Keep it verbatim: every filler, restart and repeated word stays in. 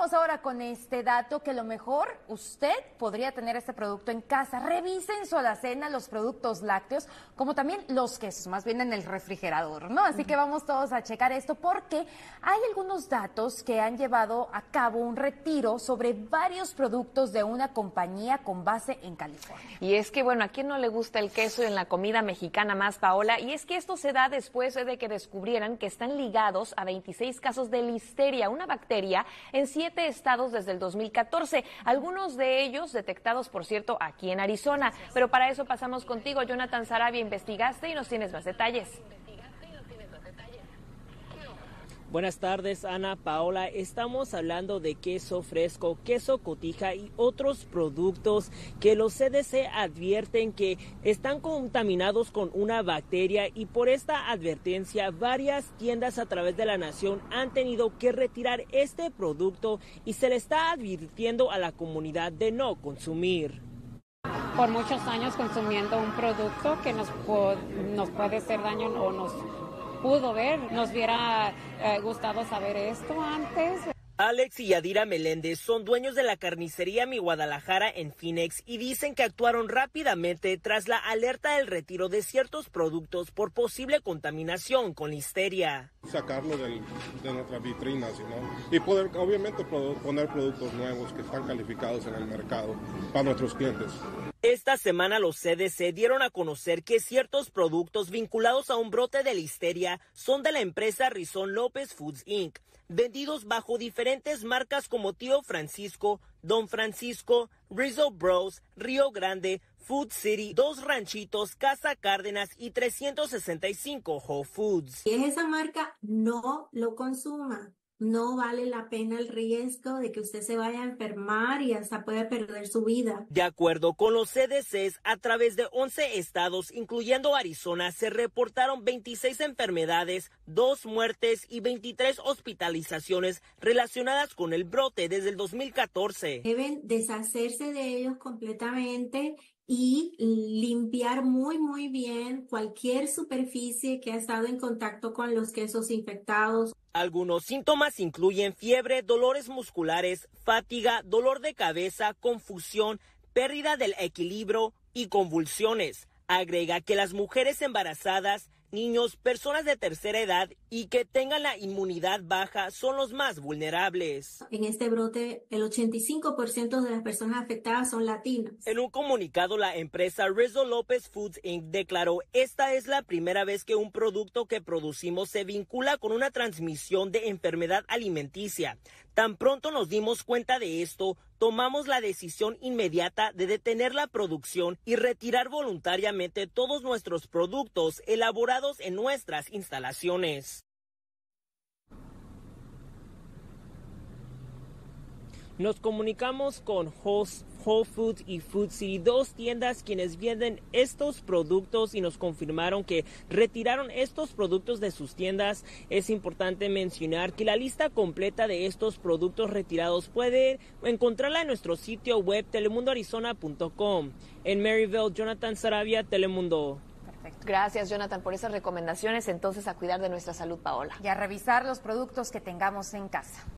Vamos ahora con este dato que a lo mejor usted podría tener este producto en casa. Revisen su alacena, los productos lácteos, como también los quesos, más bien en el refrigerador, ¿no? Así que vamos todos a checar esto porque hay algunos datos que han llevado a cabo un retiro sobre varios productos de una compañía con base en California. Y es que, bueno, ¿a quién no le gusta el queso en la comida mexicana más, Paola? Y es que esto se da después de que descubrieran que están ligados a veintiséis casos de listeria, una bacteria en siete estados desde el dos mil catorce, algunos de ellos detectados, por cierto, aquí en Arizona. Pero para eso pasamos contigo, Jonathan Sarabia, investigaste y nos tienes más detalles. Buenas tardes, Ana, Paola. Estamos hablando de queso fresco, queso cotija y otros productos que los C D C advierten que están contaminados con una bacteria, y por esta advertencia varias tiendas a través de la nación han tenido que retirar este producto y se le está advirtiendo a la comunidad de no consumir. Por muchos años consumiendo un producto que nos, nos puede hacer daño o nos pudo ver, nos hubiera eh, gustado saber esto antes. Alex y Yadira Meléndez son dueños de la carnicería Mi Guadalajara en Phoenix y dicen que actuaron rápidamente tras la alerta del retiro de ciertos productos por posible contaminación con listeria. Sacarlo del, de nuestras vitrinas, ¿no? Y poder, obviamente, poner productos nuevos que están calificados en el mercado para nuestros clientes. Esta semana los C D C dieron a conocer que ciertos productos vinculados a un brote de listeria son de la empresa Rizón López Foods incorporated, vendidos bajo diferentes marcas como Tío Francisco, Don Francisco, Rizzo Bros, Río Grande, Food City, Dos Ranchitos, Casa Cárdenas y trescientos sesenta y cinco Whole Foods. Si es esa marca, no lo consuma. No vale la pena el riesgo de que usted se vaya a enfermar y hasta puede perder su vida. De acuerdo con los C D Cs, a través de once estados, incluyendo Arizona, se reportaron veintiséis enfermedades, dos muertes y veintitrés hospitalizaciones relacionadas con el brote desde el dos mil catorce. Deben deshacerse de ellos completamente y limpiar muy muy bien cualquier superficie que ha estado en contacto con los quesos infectados. Algunos síntomas incluyen fiebre, dolores musculares, fatiga, dolor de cabeza, confusión, pérdida del equilibrio y convulsiones. Agrega que las mujeres embarazadas, niños, personas de tercera edad y que tengan la inmunidad baja son los más vulnerables. En este brote, el ochenta y cinco por ciento de las personas afectadas son latinas. En un comunicado, la empresa Rizzo López Foods incorporated declaró: esta es la primera vez que un producto que producimos se vincula con una transmisión de enfermedad alimenticia. Tan pronto nos dimos cuenta de esto, tomamos la decisión inmediata de detener la producción y retirar voluntariamente todos nuestros productos elaborados en nuestras instalaciones. Nos comunicamos con Whole Foods y Food City, dos tiendas quienes venden estos productos, y nos confirmaron que retiraron estos productos de sus tiendas. Es importante mencionar que la lista completa de estos productos retirados puede encontrarla en nuestro sitio web telemundo arizona punto com. En Maryville, Jonathan Sarabia, Telemundo. Perfecto. Gracias, Jonathan, por esas recomendaciones. Entonces, a cuidar de nuestra salud, Paola. Y a revisar los productos que tengamos en casa.